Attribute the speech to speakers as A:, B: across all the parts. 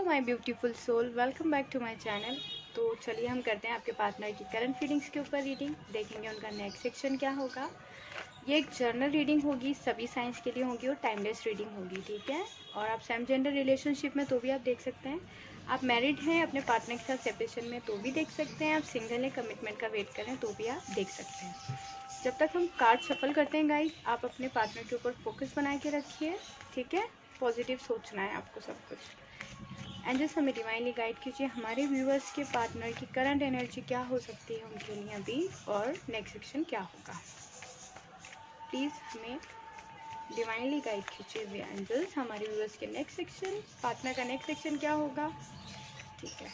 A: Hello my beautiful soul, welcome back to my channel. तो चलिए हम करते हैं आपके पार्टनर की करंट फीलिंग्स के ऊपर रीडिंग। देखेंगे उनका नेक्स्ट सेक्शन क्या होगा। ये एक जर्नल रीडिंग होगी, सभी साइंस के लिए होगी और टाइमलेस रीडिंग होगी, ठीक है। और आप सेम जेंडर रिलेशनशिप में तो भी आप देख सकते हैं, आप मैरिड हैं अपने पार्टनर के साथ सेपरेशन में तो भी देख सकते हैं, आप सिंगल हैं कमिटमेंट का वेट करें तो भी आप देख सकते हैं। जब तक हम कार्ड शफल करते हैं गाइस, आप अपने पार्टनर के ऊपर फोकस बना के रखिए, ठीक है। पॉजिटिव सोचना है आपको सब कुछ। एंजल्स हमें डिवाइनली गाइड कीजिए, हमारे व्यूअर्स के पार्टनर की करंट एनर्जी क्या हो सकती है उनके लिए अभी, और नेक्स्ट सेक्शन क्या होगा। प्लीज़ हमें डिवाइनली गाइड कीजिए एंजल्स, हमारे व्यूअर्स के नेक्स्ट सेक्शन, पार्टनर का नेक्स्ट सेक्शन क्या होगा, ठीक है।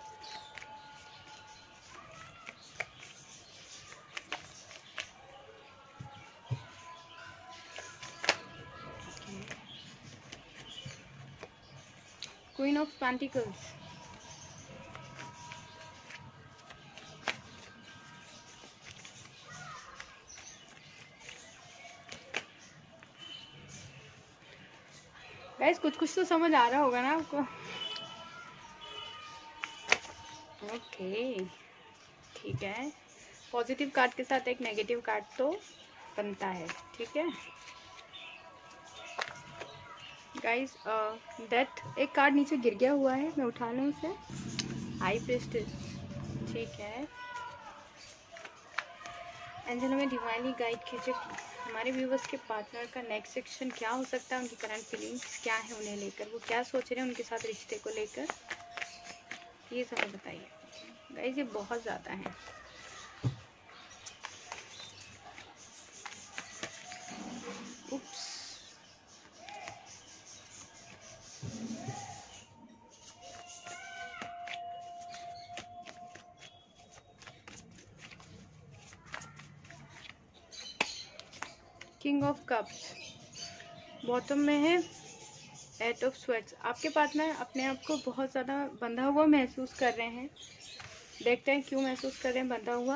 A: क्वीन ऑफ पेंटिकल्स, गाइस कुछ कुछ तो समझ आ रहा होगा ना आपको। ओके, ठीक है। पॉजिटिव कार्ड के साथ एक नेगेटिव कार्ड तो बनता है, ठीक है गाइस। डेथ एक कार्ड नीचे गिर गया हुआ है, मैं उठा लूँ उसे। हाई प्रीस्टेस, ठीक है। एंजल में डिवाइनली गाइड कीजिए, हमारे व्यूवर्स के पार्टनर का नेक्स्ट सेक्शन क्या हो सकता है, उनकी करंट फीलिंग्स क्या है उन्हें लेकर, वो क्या सोच रहे हैं उनके साथ रिश्ते को लेकर, ये सब बताइए गाइस। ये बहुत ज़्यादा है। Oops, king of cups bottom में है, एट ऑफ स्वेट्स। आपके पार्टनर अपने आप को बहुत ज़्यादा बंधा हुआ महसूस कर रहे हैं। देखते हैं क्यों महसूस कर रहे हैं बंधा हुआ।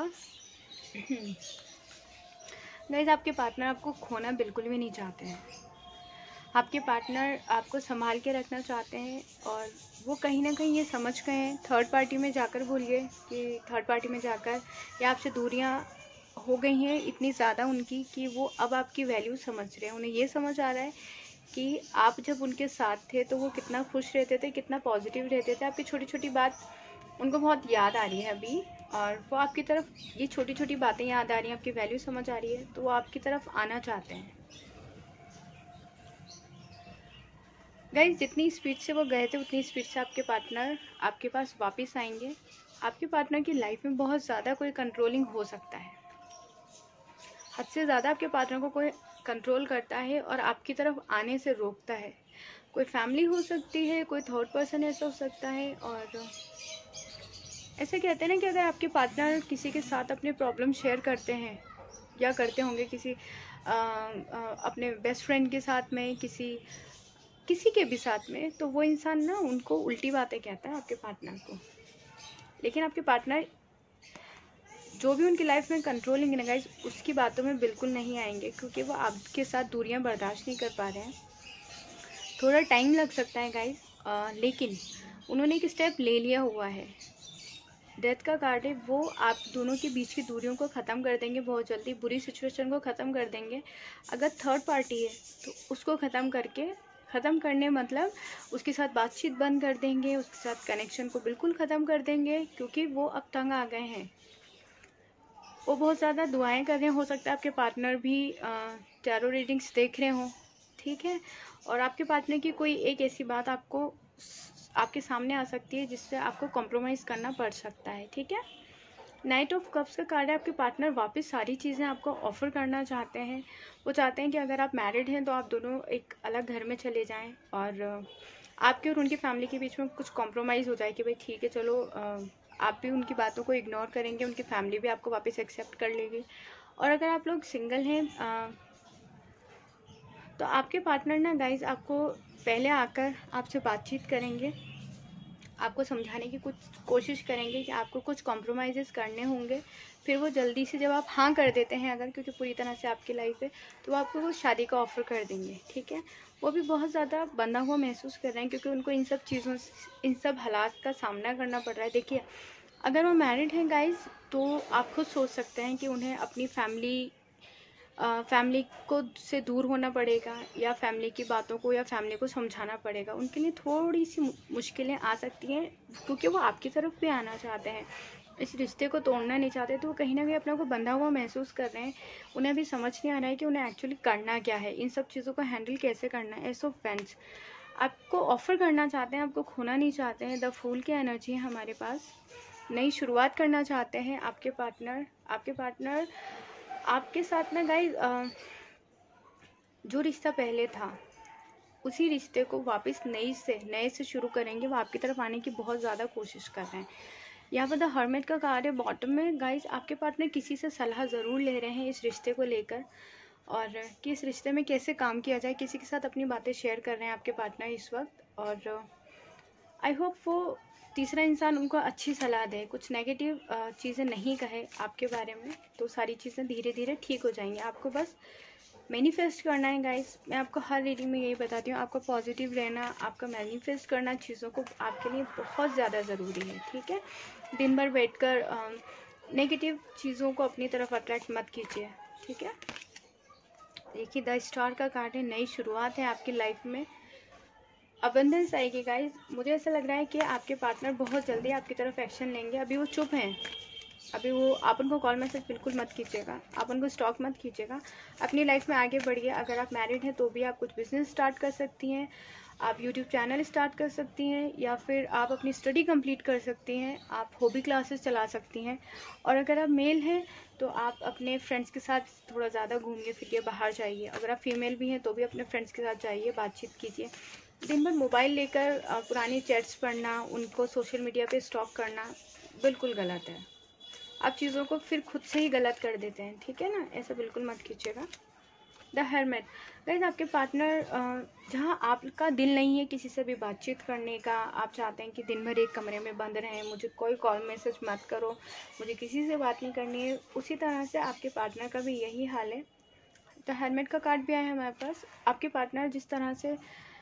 A: गाइस आपके पार्टनर आपको खोना बिल्कुल भी नहीं चाहते हैं। आपके पार्टनर आपको संभाल के रखना चाहते हैं, और वो कहीं ना कहीं ये समझ गए हैं, थर्ड पार्टी में जाकर भूल गए कि थर्ड पार्टी में जाकर या आपसे दूरियां हो गई हैं इतनी ज़्यादा उनकी कि वो अब आपकी वैल्यू समझ रहे हैं। उन्हें ये समझ आ रहा है कि आप जब उनके साथ थे तो वो कितना खुश रहते थे, कितना पॉजिटिव रहते थे। आपकी छोटी छोटी बात उनको बहुत याद आ रही है अभी, और वो आपकी तरफ, ये छोटी छोटी बातें याद आ रही हैं, आपकी वैल्यू समझ आ रही है, तो वो आपकी तरफ आना चाहते हैं। गाइस जितनी स्पीड से वो गए थे उतनी स्पीड से आपके पार्टनर आपके पास वापस आएंगे। आपके पार्टनर की लाइफ में बहुत ज़्यादा कोई कंट्रोलिंग हो सकता है, हद से ज़्यादा आपके पार्टनर को कोई कंट्रोल करता है और आपकी तरफ आने से रोकता है। कोई फैमिली हो सकती है, कोई थर्ड पर्सन ऐसा हो सकता है। और ऐसे कहते हैं ना कि अगर आपके पार्टनर किसी के साथ अपने प्रॉब्लम शेयर करते हैं या करते होंगे किसी अपने बेस्ट फ्रेंड के साथ में, किसी के भी साथ में, तो वो इंसान ना उनको उल्टी बातें कहता है आपके पार्टनर को। लेकिन आपके पार्टनर जो भी उनकी लाइफ में कंट्रोलिंग है ना गाइस, उसकी बातों में बिल्कुल नहीं आएंगे, क्योंकि वो आपके साथ दूरियां बर्दाश्त नहीं कर पा रहे हैं। थोड़ा टाइम लग सकता है गाइस, लेकिन उन्होंने एक स्टेप ले लिया हुआ है। डेथ का कार्ड है, वो आप दोनों के बीच की दूरियों को ख़त्म कर देंगे बहुत जल्दी, बुरी सिचुएशन को ख़त्म कर देंगे। अगर थर्ड पार्टी है तो उसको ख़त्म करने मतलब उसके साथ बातचीत बंद कर देंगे, उसके साथ कनेक्शन को बिल्कुल ख़त्म कर देंगे, क्योंकि वो अब तंग आ गए हैं। वो बहुत ज़्यादा दुआएं कर रहे हैं, हो सकता है आपके पार्टनर भी टैरो रीडिंग्स देख रहे हों, ठीक है। और आपके पार्टनर की कोई एक ऐसी बात आपके सामने आ सकती है जिससे आपको कॉम्प्रोमाइज़ करना पड़ सकता है, ठीक है। नाइट ऑफ कप्स का कार्ड है, आपके पार्टनर वापस सारी चीज़ें आपको ऑफ़र करना चाहते हैं। वो चाहते हैं कि अगर आप मैरिड हैं तो आप दोनों एक अलग घर में चले जाएं, और आपके और उनकी फैमिली के बीच में कुछ कॉम्प्रोमाइज़ हो जाए कि भाई ठीक है चलो, आप भी उनकी बातों को इग्नोर करेंगे, उनकी फैमिली भी आपको वापस एक्सेप्ट कर लेगी। और अगर आप लोग सिंगल हैं तो आपके पार्टनर ना गाइज आपको पहले आकर आपसे बातचीत करेंगे, आपको समझाने की कुछ कोशिश करेंगे कि आपको कुछ कॉम्प्रोमाइज़ करने होंगे। फिर वो जल्दी से जब आप हाँ कर देते हैं अगर, क्योंकि पूरी तरह से आपकी लाइफ है, तो वो आपको वो शादी का ऑफ़र कर देंगे, ठीक है। वो भी बहुत ज़्यादा बंधा हुआ महसूस कर रहे हैं क्योंकि उनको इन सब चीज़ों इन सब हालात का सामना करना पड़ रहा है। देखिए, अगर वो मैरिड हैं गाइज़, तो आप खुद सोच सकते हैं कि उन्हें अपनी फैमिली को से दूर होना पड़ेगा, या फैमिली की बातों को या फैमिली को समझाना पड़ेगा। उनके लिए थोड़ी सी मुश्किलें आ सकती हैं क्योंकि वो आपकी तरफ भी आना चाहते हैं, इस रिश्ते को तोड़ना नहीं चाहते, तो वो कहीं ना कहीं अपने को बंधा हुआ महसूस कर रहे हैं। उन्हें अभी समझ नहीं आ रहा है कि उन्हें एक्चुअली करना क्या है, इन सब चीज़ों को हैंडल कैसे करना है। सो फ्रेंड्स, आपको ऑफ़र करना चाहते हैं, आपको खोना नहीं चाहते हैं। द फूल की एनर्जी है हमारे पास। नई शुरुआत करना चाहते हैं आपके पार्टनर आपके साथ में गाइज। जो रिश्ता पहले था उसी रिश्ते को वापस नए से शुरू करेंगे। वो आपकी तरफ आने की बहुत ज़्यादा कोशिश कर रहे हैं। यहाँ पर द हर्मिट का कार्ड है बॉटम में। गाइज, आपके पार्टनर किसी से सलाह ज़रूर ले रहे हैं इस रिश्ते को लेकर, और कि इस रिश्ते में कैसे काम किया जाए। किसी के साथ अपनी बातें शेयर कर रहे हैं आपके पार्टनर इस वक्त, और आई होप वो तीसरा इंसान उनको अच्छी सलाह दे, कुछ नेगेटिव चीज़ें नहीं कहे आपके बारे में, तो सारी चीज़ें धीरे धीरे ठीक हो जाएंगी। आपको बस मैनिफेस्ट करना है गाइस। मैं आपको हर रीडिंग में यही बताती हूँ, आपको पॉजिटिव रहना, आपका मैनिफेस्ट करना चीज़ों को आपके लिए बहुत ज़्यादा ज़रूरी है, ठीक है। दिन भर बैठकर नेगेटिव चीज़ों को अपनी तरफ अट्रैक्ट मत कीजिए, ठीक है। देखिए, द स्टार का कार्ड है, नई शुरुआत है आपकी लाइफ में। अबंडेंस आएगी गाइज। मुझे ऐसा लग रहा है कि आपके पार्टनर बहुत जल्दी आपकी तरफ एक्शन लेंगे। अभी वो चुप हैं, अभी वो आप उनको कॉल मैसेज बिल्कुल मत कीजिएगा, आप उनको स्टॉक मत कीजिएगा। अपनी लाइफ में आगे बढ़िए। अगर आप मैरिड हैं तो भी आप कुछ बिजनेस स्टार्ट कर सकती हैं, आप यूट्यूब चैनल स्टार्ट कर सकती हैं, या फिर आप अपनी स्टडी कंप्लीट कर सकती हैं, आप हॉबी क्लासेस चला सकती हैं। और अगर आप मेल हैं तो आप अपने फ्रेंड्स के साथ थोड़ा ज़्यादा घूमिए फिरिए, बाहर जाइए। अगर आप फीमेल भी हैं तो भी अपने फ्रेंड्स के साथ जाइए, बातचीत कीजिए। दिन भर मोबाइल लेकर पुरानी चैट्स पढ़ना, उनको सोशल मीडिया पे स्टॉक करना बिल्कुल गलत है। आप चीज़ों को फिर खुद से ही गलत कर देते हैं, ठीक है ना, ऐसा बिल्कुल मत कीजिएगा। द हर्मिट गाइस, आपके पार्टनर जहाँ आपका दिल नहीं है किसी से भी बातचीत करने का, आप चाहते हैं कि दिन भर एक कमरे में बंद रहें, मुझे कोई कॉल मैसेज मत करो, मुझे किसी से बात नहीं करनी है, उसी तरह से आपके पार्टनर का भी यही हाल है। द हर्मिट का कार्ड भी आया है हमारे पास। आपके पार्टनर जिस तरह से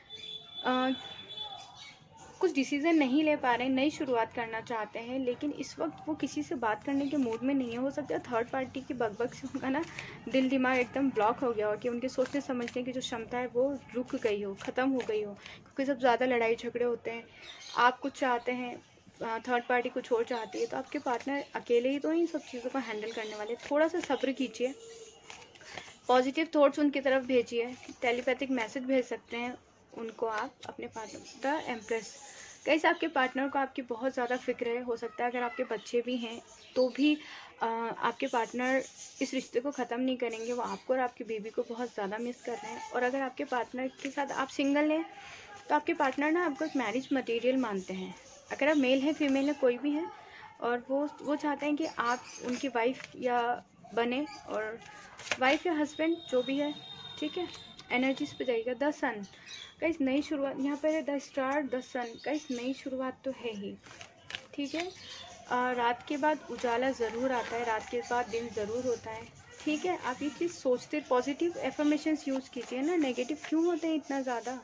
A: कुछ डिसीज़न नहीं ले पा रहे हैं, नई शुरुआत करना चाहते हैं, लेकिन इस वक्त वो किसी से बात करने के मूड में नहीं है। हो सकता है थर्ड पार्टी की बकबक से उनका ना दिल दिमाग एकदम ब्लॉक हो गया हो, कि उनके सोचने समझने की जो क्षमता है वो रुक गई हो, ख़त्म हो गई हो, क्योंकि सब ज़्यादा लड़ाई झगड़े होते हैं। आप कुछ चाहते हैं, थर्ड पार्टी कुछ और चाहती है, तो आपके पार्टनर अकेले ही तो इन सब चीज़ों को हैंडल करने वाले। थोड़ा सा सब्र कीजिए, पॉजिटिव थॉट्स उनकी तरफ भेजिए, टेलीपैथिक मैसेज भेज सकते हैं उनको आप अपने पार्टनर। द एम्प्रेस गाइस, आपके पार्टनर को आपकी बहुत ज़्यादा फिक्र है। हो सकता है अगर आपके बच्चे भी हैं तो भी आपके पार्टनर इस रिश्ते को ख़त्म नहीं करेंगे। वो आपको और आपकी बेबी को बहुत ज़्यादा मिस कर रहे हैं। और अगर आपके पार्टनर के साथ आप सिंगल हैं तो आपके पार्टनर ना आपको एक मैरिज मटेरियल मानते हैं। अगर आप मेल हैं, फीमेल है, कोई भी है, और वो चाहते हैं कि आप उनकी वाइफ या बने, और वाइफ या हस्बैंड जो भी है, ठीक है। एनर्जीज पे जाइएगा। द सन गाइस, नई शुरुआत यहाँ पर है। The star, the sun guys, नई शुरुआत तो है ही, ठीक है। रात के बाद उजाला ज़रूर आता है, रात के बाद दिन ज़रूर होता है, ठीक है। आप ये चीज़ सोचते, पॉजिटिव एफर्मेशंस यूज़ कीजिए ना, नेगेटिव क्यों होते हैं इतना ज़्यादा।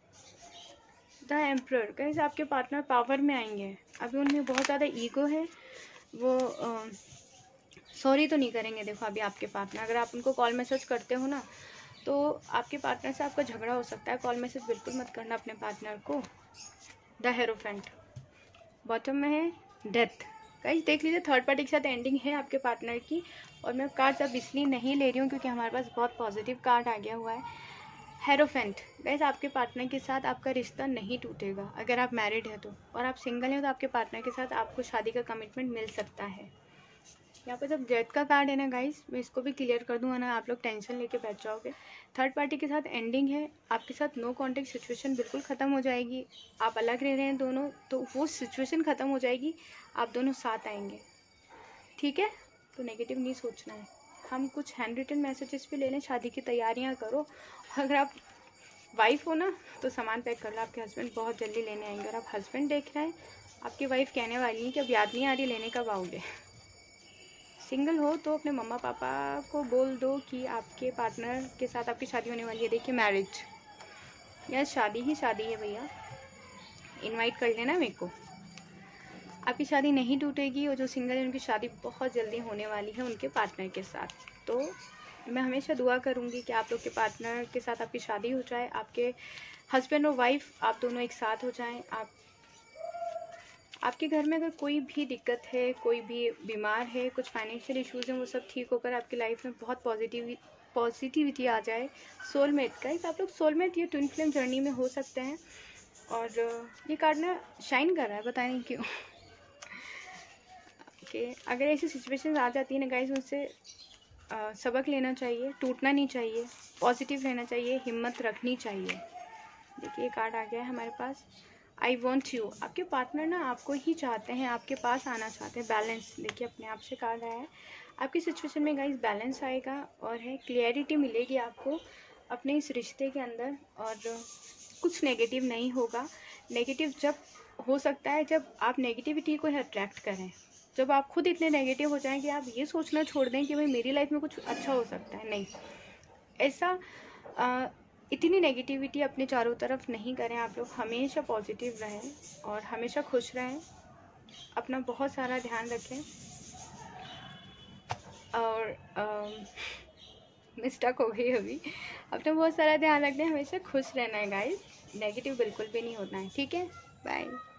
A: द एम्परर गाइस, आपके पार्टनर पावर में आएंगे। अभी उनमें बहुत ज़्यादा ईगो है, वो सॉरी तो नहीं करेंगे। देखो, अभी आपके पार्टनर, अगर आप उनको कॉल मैसेज करते हो ना, तो आपके पार्टनर से आपका झगड़ा हो सकता है। कॉल मैसेज बिल्कुल मत करना अपने पार्टनर को। द हेरोफेंट बॉटम में है। डेथ गाइस, देख लीजिए, थर्ड पार्टी के साथ एंडिंग है आपके पार्टनर की। और मैं कार्ड्स अब इसलिए नहीं ले रही हूँ क्योंकि हमारे पास बहुत पॉजिटिव कार्ड आ गया हुआ है। हेरोफेंट गाइस, आपके पार्टनर के साथ आपका रिश्ता नहीं टूटेगा अगर आप मैरिड है तो, और आप सिंगल हैं तो आपके पार्टनर के साथ आपको शादी का कमिटमेंट मिल सकता है। यहाँ पे जब डेथ का कार्ड है ना गाइस, मैं इसको भी क्लियर कर दूँ, ना आप लोग टेंशन लेके बैठ जाओगे। थर्ड पार्टी के साथ एंडिंग है, आपके साथ नो कॉन्टेक्ट सिचुएशन बिल्कुल ख़त्म हो जाएगी। आप अलग रह रहे हैं दोनों, तो वो सिचुएशन ख़त्म हो जाएगी, आप दोनों साथ आएंगे, ठीक है। तो नेगेटिव नहीं सोचना है। हम कुछ हैंड रिटन मैसेजेस भी ले लें, शादी की तैयारियाँ करो। अगर आप वाइफ हो ना तो सामान पैक कर लो, आपके हस्बैंड बहुत जल्दी लेने आएंगे। और आप हस्बैंड देख रहे हैं, आपकी वाइफ कहने वाली है कि अब याद नहीं आ रही, लेने कब आओगे। सिंगल हो तो अपने मम्मा पापा को बोल दो कि आपके पार्टनर के साथ आपकी शादी होने वाली है। देखिए मैरिज या शादी ही शादी है भैया, इनवाइट कर लेना मेरे को। आपकी शादी नहीं टूटेगी और जो सिंगल है उनकी शादी बहुत जल्दी होने वाली है उनके पार्टनर के साथ। तो मैं हमेशा दुआ करूँगी कि आप लोग के पार्टनर के साथ आपकी शादी हो जाए, आपके हस्बैंड और वाइफ आप दोनों एक साथ हो जाएं। आपके घर में अगर कोई भी दिक्कत है, कोई भी बीमार है, कुछ फाइनेंशियल इश्यूज़ हैं, वो सब ठीक होकर आपकी लाइफ में बहुत पॉजिटिविटी आ जाए। सोलमेट गाइस, आप लोग सोलमेट या ट्विन फ्लेम जर्नी में हो सकते हैं। और ये कार्ड ना शाइन कर रहा है, पता नहीं क्यों। ओके, अगर ऐसी सिचुएशन आ जाती है ना गाइस, उनसे सबक लेना चाहिए, टूटना नहीं चाहिए, पॉजिटिव रहना चाहिए, हिम्मत रखनी चाहिए। देखिए कार्ड आ गया है हमारे पास, आई वॉन्ट यू। आपके पार्टनर ना आपको ही चाहते हैं, आपके पास आना चाहते हैं। बैलेंस, देखिए अपने आप से कार्ड आया है। आपकी सिचुएशन में गाइस बैलेंस आएगा और है क्लियरिटी मिलेगी आपको अपने इस रिश्ते के अंदर, और कुछ नेगेटिव नहीं होगा। नेगेटिव जब हो सकता है जब आप नेगेटिविटी को अट्रैक्ट करें, जब आप खुद इतने नेगेटिव हो जाएं कि आप ये सोचना छोड़ दें कि भाई मेरी लाइफ में कुछ अच्छा हो सकता है। नहीं, ऐसा इतनी नेगेटिविटी अपने चारों तरफ नहीं करें। आप लोग हमेशा पॉजिटिव रहें और हमेशा खुश रहें। अपना बहुत सारा ध्यान रखें और मिस्टेक हो गई अभी। अपना बहुत सारा ध्यान रखना है, हमेशा खुश रहना है गाइस, नेगेटिव बिल्कुल भी नहीं होना है। ठीक है, बाय।